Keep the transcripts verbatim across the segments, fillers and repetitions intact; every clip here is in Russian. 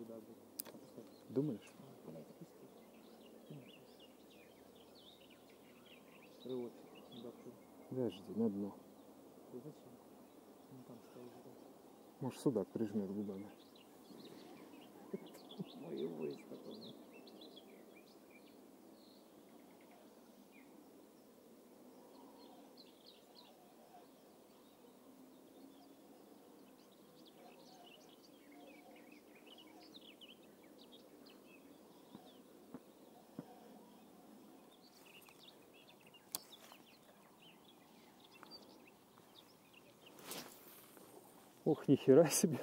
когда будет. Думаешь? Рывочек небольшой. Подожди, на дно. Ты зачем? Ну там стоит ждать. Может, судак прижмет губами. Мой выезд такой. Ох, нихера себе.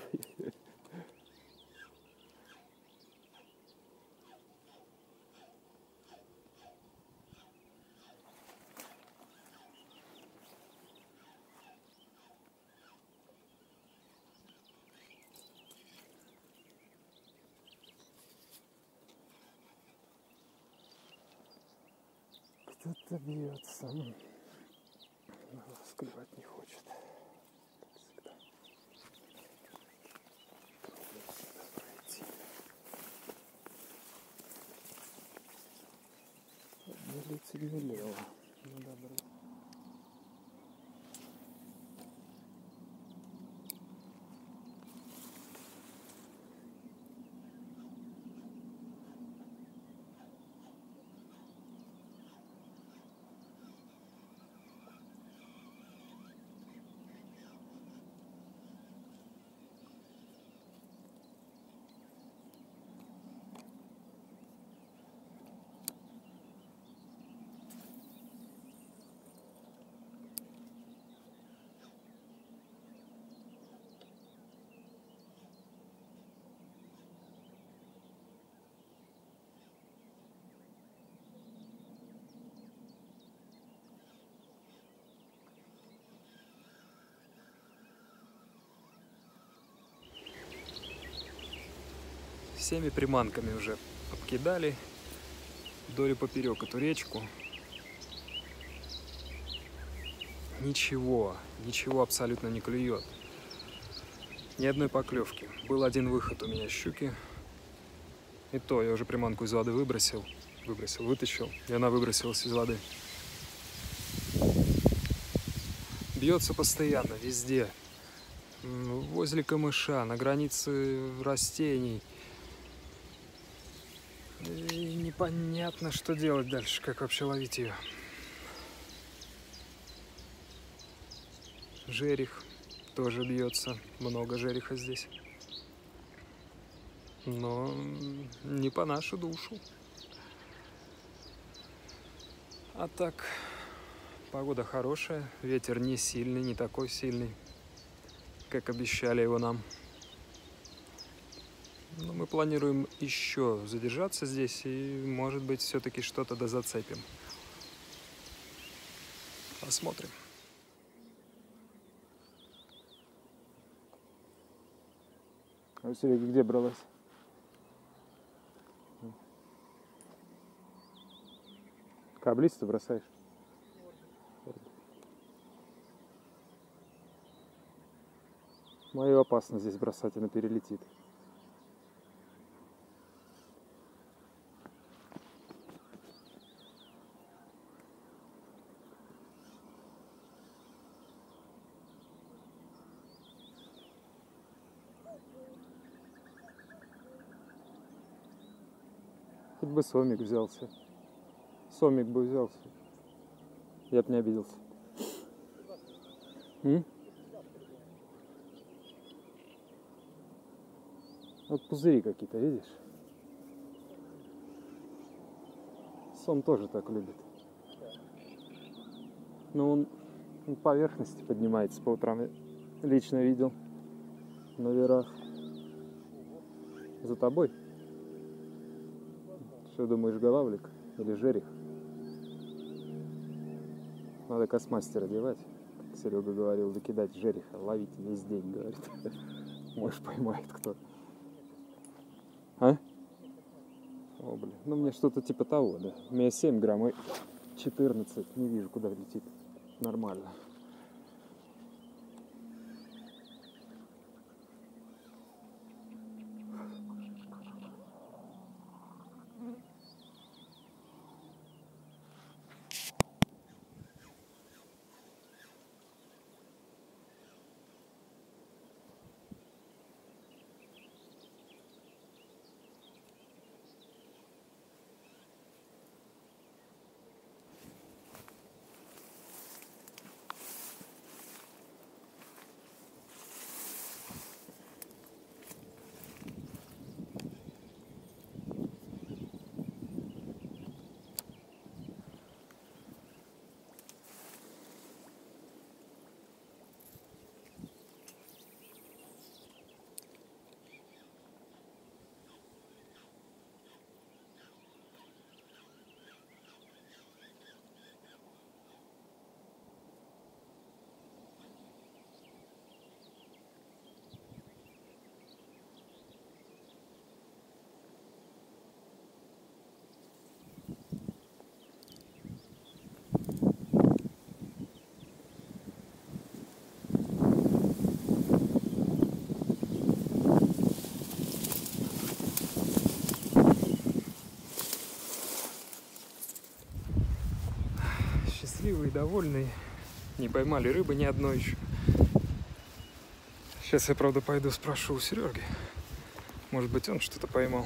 Кто-то бьется. Но расклевать не хочет. Как всегда. Трудно сюда пройти. Делится велело. Ну добро. Всеми приманками уже обкидали вдоль и поперек эту речку. Ничего, ничего абсолютно не клюет. Ни одной поклевки. Был один выход у меня щуки. И то я уже приманку из воды выбросил. Выбросил, вытащил. И она выбросилась из воды. Бьется постоянно, везде. Возле камыша, на границе растений. И непонятно, что делать дальше, как вообще ловить ее. Жерех тоже бьется. Много жереха здесь. Но не по нашу душу. А так, погода хорошая. Ветер не сильный, не такой сильный, как обещали его нам. Но мы планируем еще задержаться здесь и, может быть, все-таки что-то да зацепим. Посмотрим. А Серега где бралась? Каблиц-то бросаешь? Мою опасно здесь бросать, она перелетит. Хоть бы сомик взялся. Сомик бы взялся. Я бы не обиделся. М? Вот пузыри какие-то, видишь? Сом тоже так любит. Но он, он поверхности поднимается по утрам. Я лично видел на верах. За тобой? Что думаешь, голавлик или жерех? Надо космастер одевать, как Серега говорил, докидать жереха, ловить весь день, говорит. Может, поймает кто. А? О, блин. Ну, мне что-то типа того, да. У меня семь грамм и четырнадцать. Не вижу, куда летит. Нормально. довольный. Не поймали рыбы ни одной еще. Сейчас я, правда, пойду спрошу у Сереги. Может быть, он что-то поймал.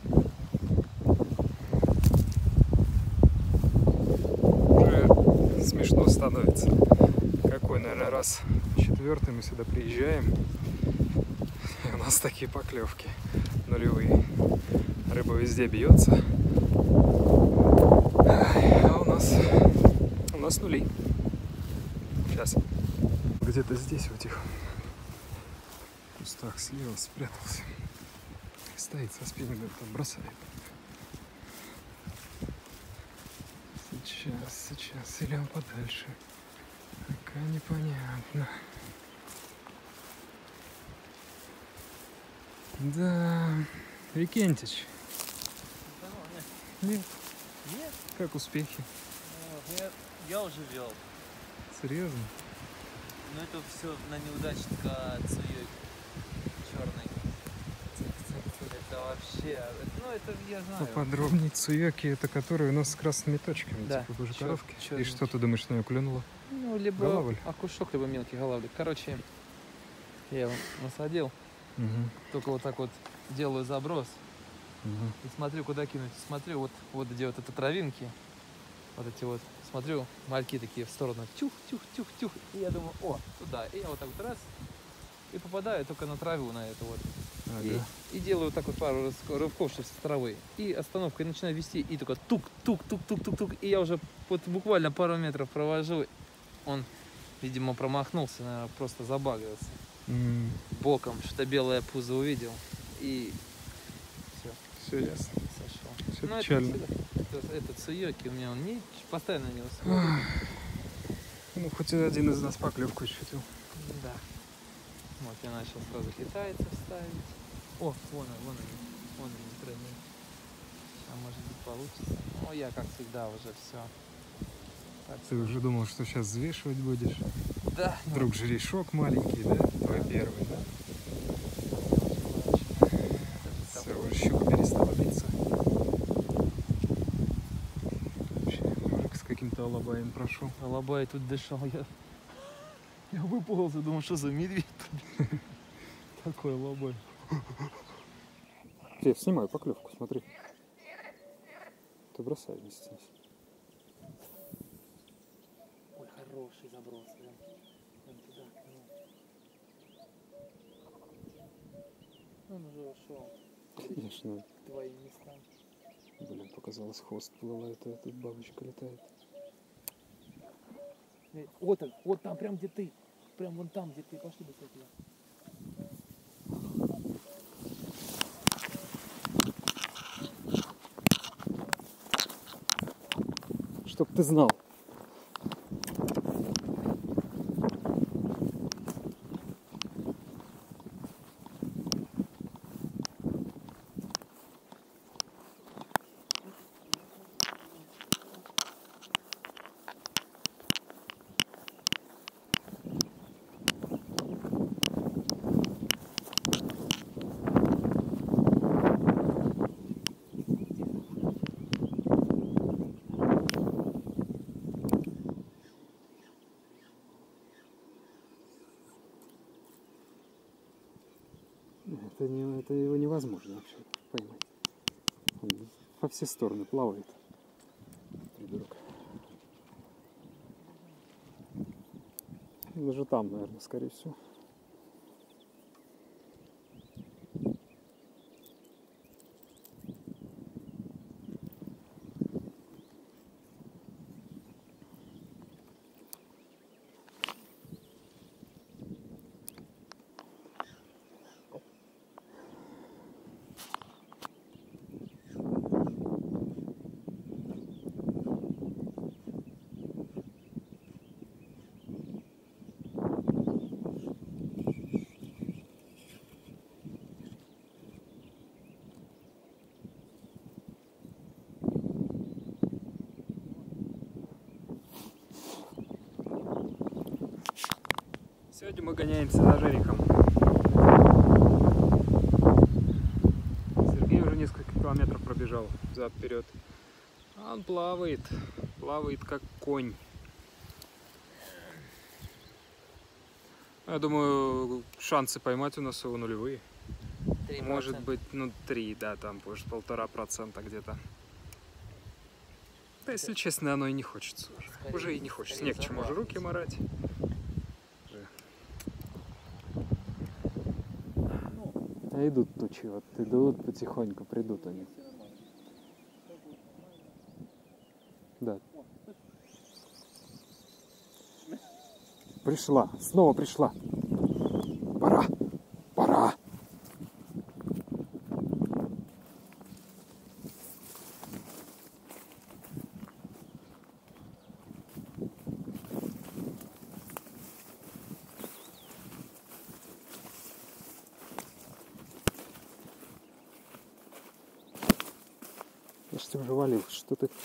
Уже смешно становится. Какой, наверное, раз четвертый мы сюда приезжаем. И у нас такие поклевки нулевые. Рыба везде бьется. А у нас, у нас нули. Сейчас. Где-то здесь вот их в кустах слева спрятался. Стоит со спиннингом, там бросает. Сейчас, сейчас. Или он подальше. Пока непонятно. Да, Викентич. Нет. Нет? Как успехи? Ну, я, я уже вел. Серьезно? Но это все на неудачника Цуёй черный. Это вообще. Ну это я знаю. Поподробнее. Цуёки, это которые у нас с красными точками, Да. типа Чёр- коровки. И чёрненький. что ты думаешь, на нее клюнуло? Ну, либо Голавль? окушок, либо мелкий голавлик. Короче, я его насадил. Угу. Только вот так вот делаю заброс. Угу. И смотрю, куда кинуть. Смотрю, вот, вот где вот это травинки. Вот эти вот. Смотрю, мальки такие в сторону. Тюх, тюх, тюх, тюх. И я думаю, о, туда. И я вот так вот раз. И попадаю только на траву, на эту вот. Ага. И, и делаю вот так вот пару рывков, рывков сейчас с травы. И остановка, и начинаю вести. И только тук-тук-тук-тук-тук-тук. И я уже вот буквально пару метров провожу. Он, видимо, промахнулся, наверное, просто забагался. М, Боком, что белое пузо увидел. И все, Все ясно. сошел. Все Ну, печально. Это, это, это Цуёки у меня, он не, постоянно не смотрит. Ах. Ну, хоть один из нас поклевку ощутил. Да. Вот я начал сразу китайцев ставить. О, вон он, вон они, вон они, тренер. А может быть получится. Ну, я как всегда уже все. Ты уже думал, что сейчас взвешивать будешь? Да. ну, Вдруг жерешок маленький, да? Твой первый, да? Все, уже щука перестала биться. Вообще, мужик с каким-то алабаем прошел. Алабай тут дышал. Я, я выползал, думал, что за медведь. Такой алабай. Я снимаю поклевку, смотри. Ты бросай вместе. Ой, хороший заброс, прям. Прям туда. Ну. Он уже ушел Конечно. к твоим местам. Блин, показалось, хвост плывает, а тут бабочка летает. Э, Вот он, вот там, прям где ты. Прям вон там, где ты. Пошли быстрее туда. Чтоб ты знал. Это, не, это его невозможно вообще поймать. Он во все стороны плавает. Придурок. Даже там, наверное, скорее всего. Сегодня мы гоняемся за жерехом. Сергей уже несколько километров пробежал взад-вперед. А он плавает, плавает как конь. Я думаю, шансы поймать у нас его нулевые. три процента. Может быть, ну, три, да, там, может, полтора процента где-то. Да, если честно, оно и не хочется уже. Скорее, Уже и не хочется. скорее Не к чему уже руки марать. А идут тучи, вот идут потихоньку, придут они. Да. Пришла, снова пришла. Пора, пора. Я ж тебя уже валил, что ты...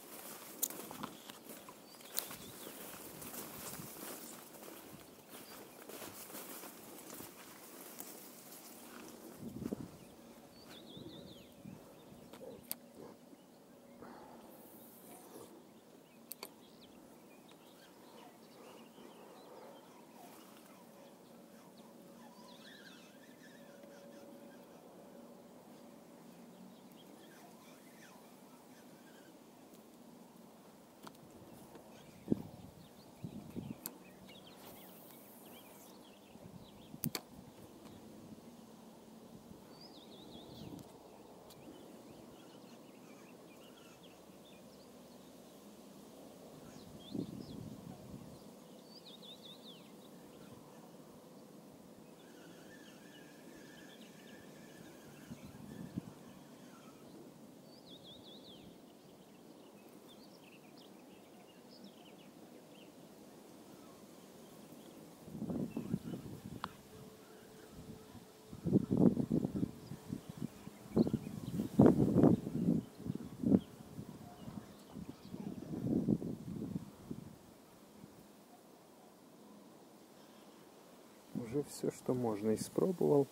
Уже все, что можно, испробовал.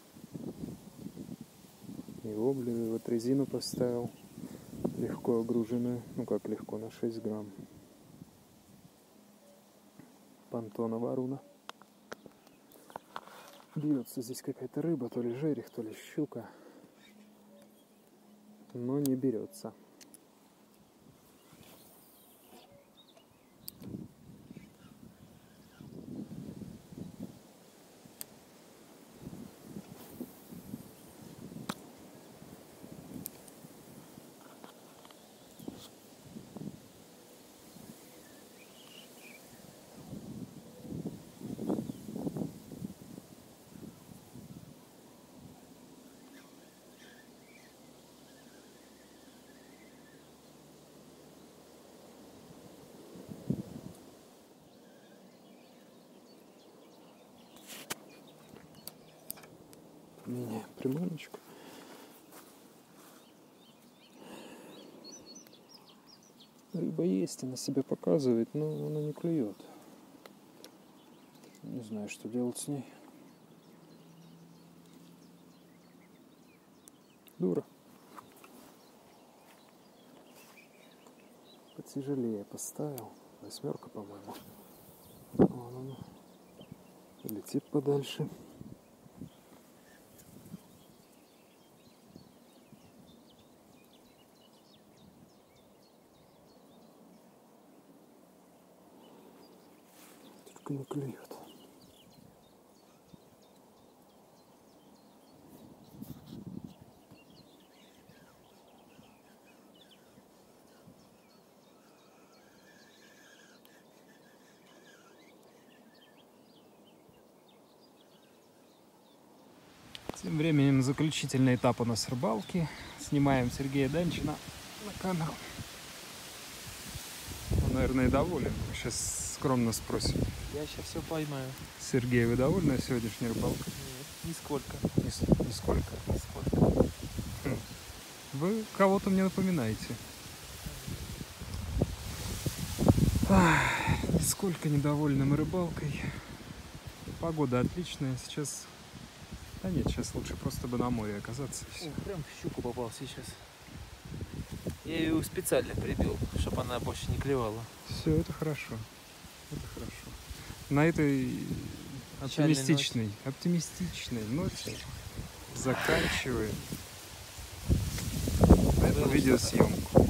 И воблеры, вот резину поставил. Легко огруженную. Ну как легко, на шесть грамм. Пантона Варуна. Бьется здесь какая-то рыба, то ли жерех, то ли щука. Но не берется. Меняем приманочку. Рыба есть, она себя показывает, но она не клюет. Не знаю, что делать с ней. Дура. Потяжелее поставил. Восьмерка, по-моему. Вон она. Летит подальше. Только не клюет. Тем временем заключительный этап у нас рыбалки. Снимаем Сергея Данчина на камеру. Он, наверное, доволен. Сейчас скромно спросим. Я сейчас все поймаю. Сергей, вы довольны сегодняшней рыбалкой? Нет, нисколько. Нис- Нисколько. Нисколько. Хм. Вы кого-то мне напоминаете. Ах, нисколько недовольным рыбалкой. Погода отличная. Сейчас... Да нет, сейчас лучше просто бы на море оказаться. и всё. О, прям в щуку попал сейчас. Я ее специально прибил, чтобы она больше не клевала. Все, это хорошо. Это хорошо. На этой Печальной оптимистичной, оптимистичной ноте заканчиваем эту Было видеосъемку.